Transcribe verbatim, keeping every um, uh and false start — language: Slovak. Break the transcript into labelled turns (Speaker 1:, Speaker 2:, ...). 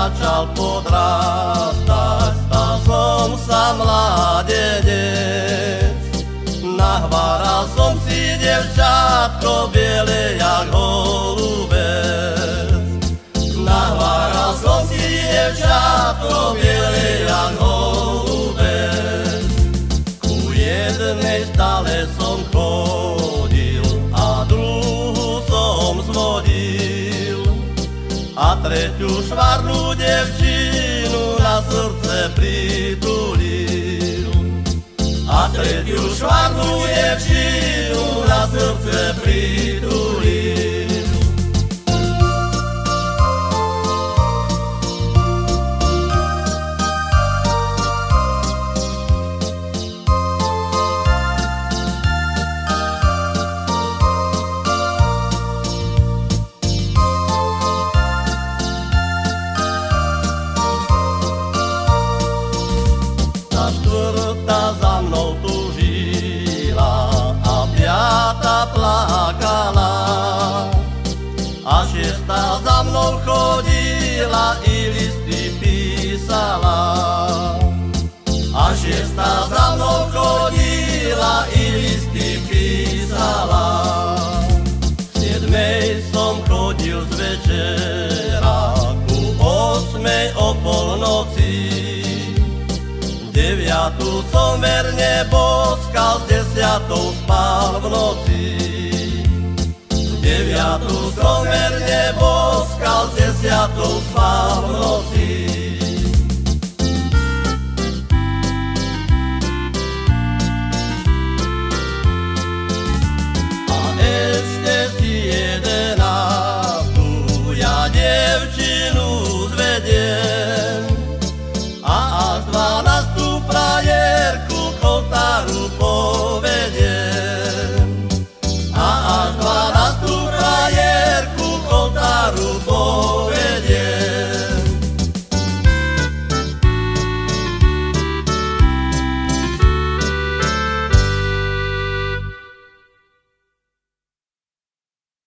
Speaker 1: začal podrastať, stal som sa mládenec. Nahváral som si devčátko biele jak holubec. Nahváral som si devčátko biele jak holubec. Ku jednej stále som chodil a druhú som zvodil, a tretiu švarnú devčinu na srdce pritulil. A tretiu švarnú devčinu na srdce pritulil. Štvrtá za mnou túžila a piata plakala, a šiesta za mnou chodila i listy písala. A šiesta za mnou chodila i listy písala. V siedmej som chodil z večera, ku osmej o polnoci. Deviatu som verne boskal, s desiatou spal v noci. Deviatu som verne boskal, s desiatou spal v noci.